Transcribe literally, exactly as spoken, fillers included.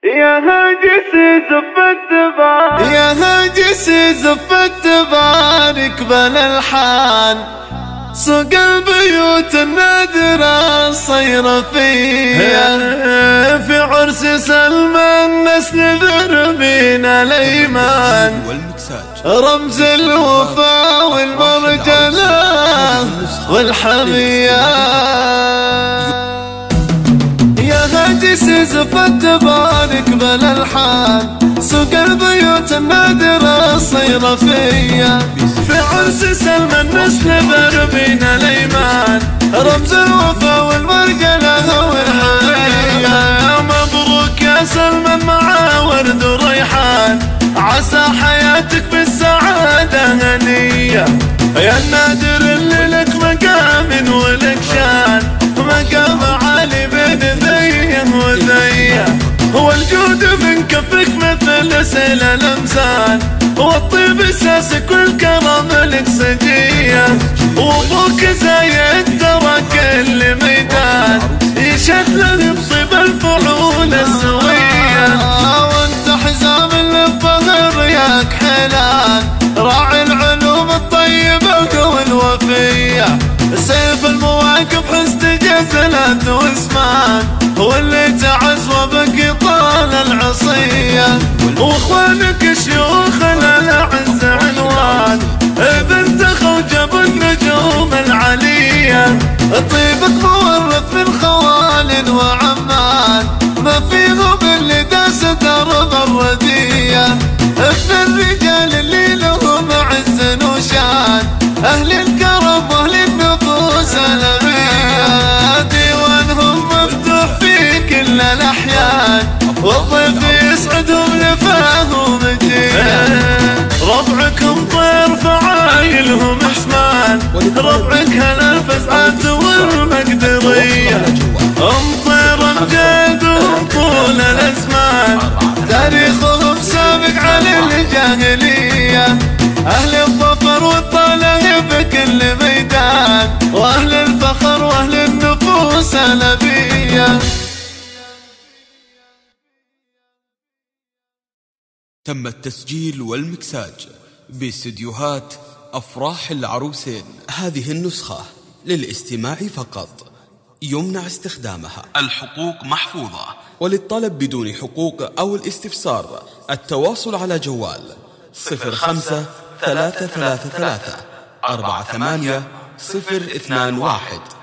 يا هاجس زفت بارك يا هاجس زفت بارك بالالحان، سوق البيوت النادرة صير فيها، في عرس سلمى الناس نذر من الايمان، رمز الوفا والمرجلة والحمية. يا هاجس زفت بارك بالالحان، سوق البيوت النادرة صير فيا، في عرس سلمى الناس نذر بين الايمان، رمز الوفا والمرجلة والحمية. مبروك يا سلمى مع ورد وريحان، عسى حياتك بالسعادة هنية، يا النادر اللي لك مقام ولك شان، مقام عالي بين ذيه وذيه، هو الجود من كفك مثل سيل الامثال، والطيب اساسك والكرم لك سجيه، وابوك زايد ترى كل ميدان يشهد بطيب الفعول السويه، وانت حزام للفخر يا كحلان، راعي العلوم الطيبه والوفيه، سيف المواقف حسن جزلات واسمان، هو اللي تعز وبك طال العصيه، واخوانك الشيوخ الاعز عنوان، بنت خوجب النجوم العليه، طيبك مورث من خوال وعمان، ما فيهم اللي داس درب الرديه، ابن الرجال اللي لهم عز وشان، اهل الكرم واهل النفوس الابيه، ديوانهم مفتوح في كل الاحيان، والضيف يسعدهم لفاهم جيه، ربعكم طير فعايلهم حسمان، ربعك هلا الفزعات والمقدريه، امطير امجادهم طول الازمان، تاريخهم سابق على الجاهليه، اهل الظفر والطلعه بكل ميدان، واهل الفخر واهل النفوس الابيه. تم التسجيل والمكساج باستديوهات أفراح العروسين. هذه النسخة للاستماع فقط، يمنع استخدامها، الحقوق محفوظة، وللطلب بدون حقوق أو الاستفسار التواصل على جوال صفر خمسة ثلاثة ثلاثة ثلاثة أربعة ثمانية صفر اثنان واحد.